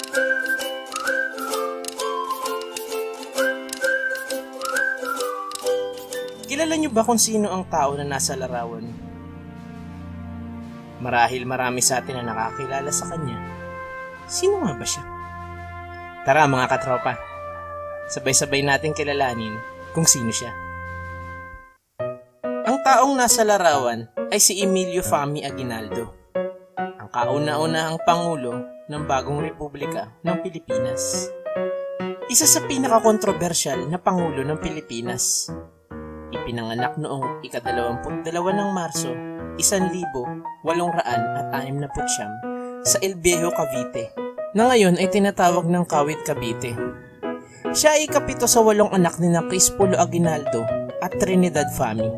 Kilala niyo ba kung sino ang tao na nasa larawan? Marahil marami sa atin na nakakilala sa kanya. Sino nga ba siya? Tara mga katropa, sabay-sabay natin kilalanin kung sino siya. Ang taong nasa larawan ay si Emilio Aguinaldo, ang kauna-unahang pangulo ng bagong republika ng Pilipinas. Isa sa pinakakontrobersyal na pangulo ng Pilipinas. Ipinanganak noong ika-22 ng Marso, 1869 sa Viejo, Cavite, na ngayon ay tinatawag ng Kawit, Cavite. Siya ay ikapito sa 8 anak ni Emilio Aguinaldo at Trinidad Famy.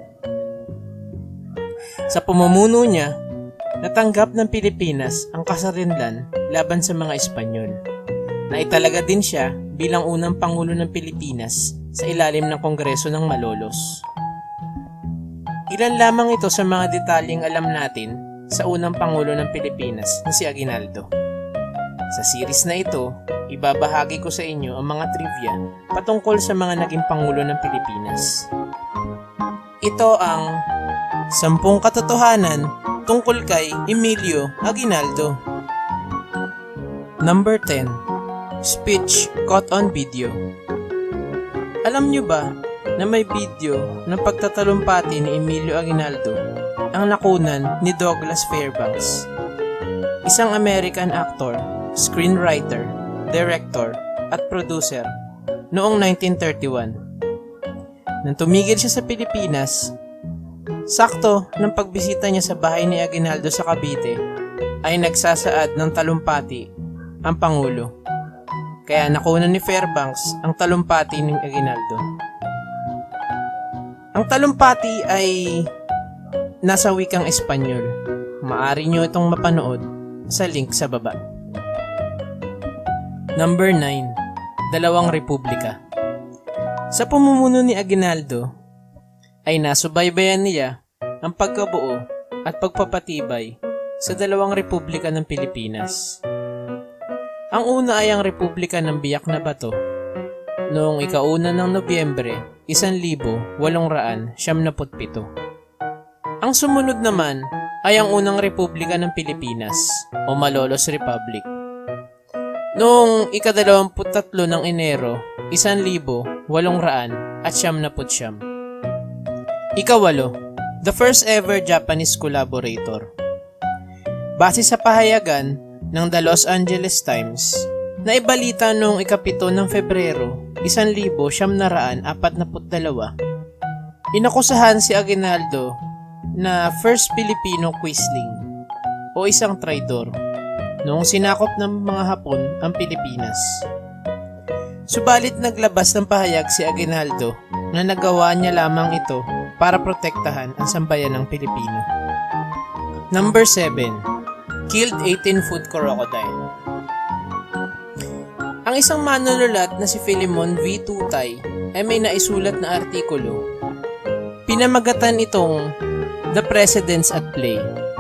Sa pamumuno niya, natanggap ng Pilipinas ang kasarinlan laban sa mga Espanyol. Naitalaga din siya bilang unang pangulo ng Pilipinas sa ilalim ng Kongreso ng Malolos. Ilan lamang ito sa mga detalyeng alam natin sa unang pangulo ng Pilipinas na si Aguinaldo. Sa series na ito, ibabahagi ko sa inyo ang mga trivia patungkol sa mga naging pangulo ng Pilipinas. Ito ang 10 katotohanan tungkol kay Emilio Aguinaldo. Number 10. Speech caught on video. Alam nyo ba na may video ng pagtatalumpati ni Emilio Aguinaldo ang nakunan ni Douglas Fairbanks, isang American actor, screenwriter, director at producer noong 1931. Nang tumigil siya sa Pilipinas, sakto ng pagbisita niya sa bahay ni Aguinaldo sa Cavite ay nagsasaad ng talumpati ang Pangulo. Kaya nakunan ni Fairbanks ang talumpati ni Aguinaldo. Ang talumpati ay nasa wikang Espanyol. Maaari nyo itong mapanood sa link sa baba. Number 9. Dalawang Republika. Sa pamumuno ni Aguinaldo, ay nasubaybayan niya ang pagkabuo at pagpapatibay sa dalawang republika ng Pilipinas. Ang una ay ang Republika ng Biak na Bato noong ika-1 ng Nobyembre 1877. Ang sumunod naman ay ang unang Republika ng Pilipinas o Malolos Republic noong ika-23 ng Enero 1879. Ika-8, the first ever Japanese collaborator. Base sa pahayagan ng The Los Angeles Times na ibalita noong ika-7 ng Febrero 1942, inakusahan si Aguinaldo na first Filipino quisling o isang traidor noong sinakop ng mga Hapon ang Pilipinas. Subalit naglabas ng pahayag si Aguinaldo na nagawa niya lamang ito para protektahan ang sambayan ng Pilipino. Number 7. Killed 18-foot crocodile. Ang isang manunulat na si Philemon V. Tutay ay may naisulat na artikulo. Pinamagatan itong The Presidents at Play.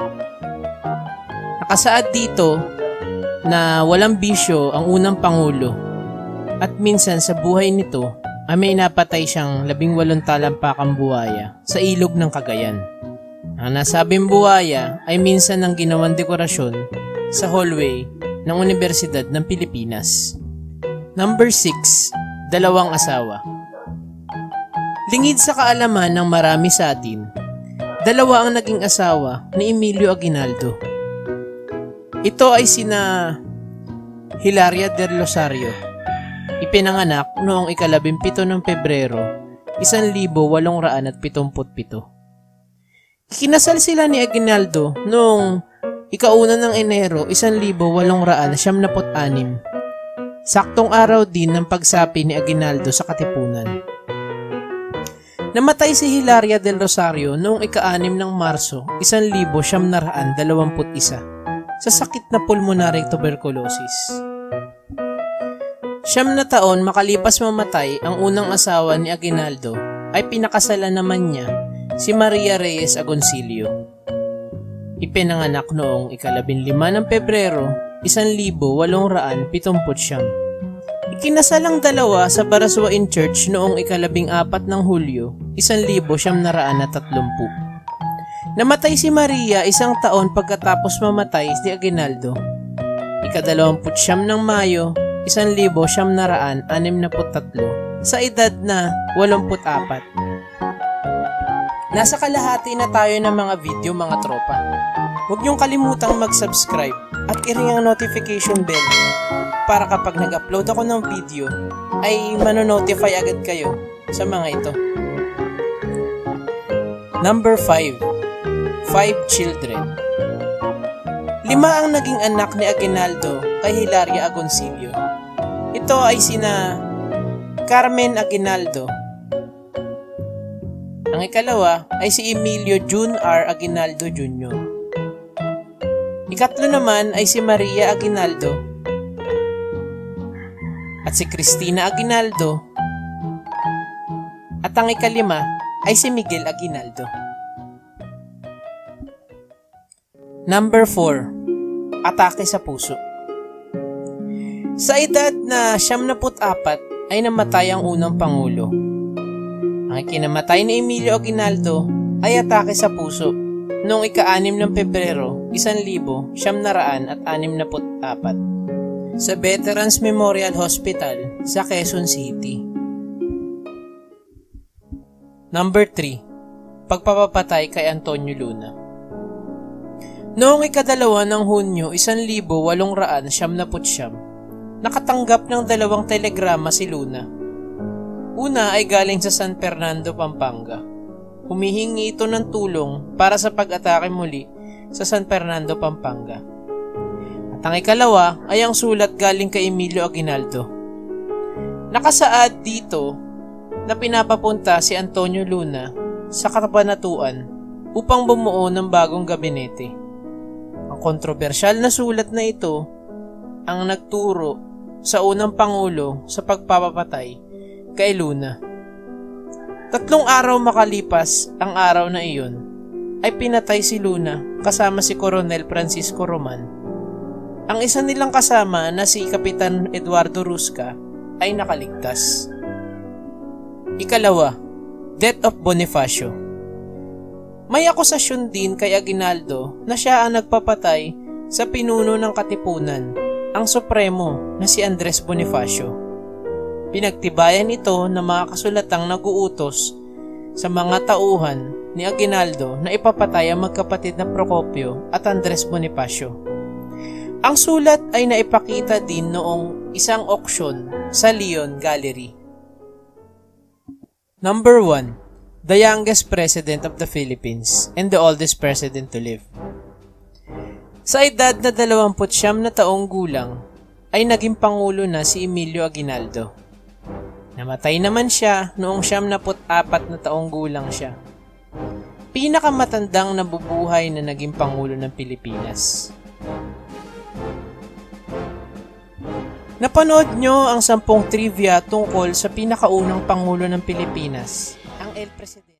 Nakasaad dito na walang bisyo ang unang pangulo at minsan sa buhay nito ay may napatay siyang 18 talampakang buhaya sa ilog ng Cagayan. Ang nasabing buhaya ay minsan ng ginawang dekorasyon sa hallway ng Universidad ng Pilipinas. Number 6. Dalawang asawa. Lingid sa kaalaman ng marami sa atin, dalawa ang naging asawa ni Emilio Aguinaldo. Ito ay sina Hilaria del Rosario, ipinanganak noong ika-17 ng Pebrero 1877. Kinasal sila ni Aguinaldo noong ika-1 ng Enero 1876. Saktong araw din ng pagsapi ni Aguinaldo sa Katipunan. Namatay si Hilaria del Rosario noong ika-6 ng Marso 1921 sa sakit na pulmonary tuberculosis. 9 na taon makalipas mamatay ang unang asawa ni Aguinaldo ay pinakasalan naman niya si Maria Reyes Agoncillo. Ipinanganak noong ika-15 ng Pebrero 1879. Ikinasal ang dalawa sa Baraswain Church noong 14 ng Hulyo, 1930. Namatay si Maria 1 taon pagkatapos mamatay si Aguinaldo. 29 ng Mayo, 1963 sa edad na 84. Nasa kalahati na tayo ng mga video mga tropa. Huwag niyong kalimutang mag-subscribe at i-ring ang notification bell para kapag nag-upload ako ng video ay manonotify agad kayo sa mga ito. Number 5. 5 children. 5 ang naging anak ni Aguinaldo kay Hilaria Agoncillo. Ito ay sina Carmen Aguinaldo. Ang ikalawa ay si Emilio Jun R. Aguinaldo Jr. Ikatlo naman ay si Maria Aguinaldo at si Cristina Aguinaldo. At ang ikalima ay si Miguel Aguinaldo. Number 4. Atake sa puso. Sa edad na 74 ay namatay ang unang pangulo. Ang ikinamatay ni Emilio Aguinaldo ay atake sa puso noong ika-6 ng Pebrero 1964 sa Veterans Memorial Hospital sa Quezon City. Number 3. Pagpapatay kay Antonio Luna. Noong ika-2 ng Hunyo 1879, nakatanggap ng 2 telegrama si Luna. Una ay galing sa San Fernando, Pampanga. Humihingi ito ng tulong para sa pag-atake muli sa San Fernando, Pampanga. At ang ikalawa ay ang sulat galing kay Emilio Aguinaldo. Nakasaad dito na pinapapunta si Antonio Luna sa Kabanatuan upang bumuo ng bagong gabinete. Ang kontrobersyal na sulat na ito ang nagturo sa unang pangulo sa pagpapatay kay Luna. 3 araw makalipas ang araw na iyon ay pinatay si Luna kasama si Coronel Francisco Roman. Ang isa nilang kasama na si Kapitan Eduardo Rusca ay nakaligtas. Ikalawa, death of Bonifacio. May akusasyon din kay Aguinaldo na siya ang nagpapatay sa pinuno ng Katipunan, ang Supremo na si Andrés Bonifacio. Pinagtibayan ito ng mga kasulatang nag-uutos sa mga tauhan ni Aguinaldo na ipapatay ang magkapatid na Procopio at Andrés Bonifacio. Ang sulat ay naipakita din noong isang auction sa Leon Gallery. Number 1. The youngest president of the Philippines and the oldest president to live. Sa edad na 29 na taong gulang ay naging pangulo na si Emilio Aguinaldo. Namatay naman siya noong 74 na taong gulang siya. Pinakamatandang nabubuhay na naging pangulo ng Pilipinas. Napanood nyo ang 10 trivia tungkol sa pinakaunang pangulo ng Pilipinas, ang El Presidente.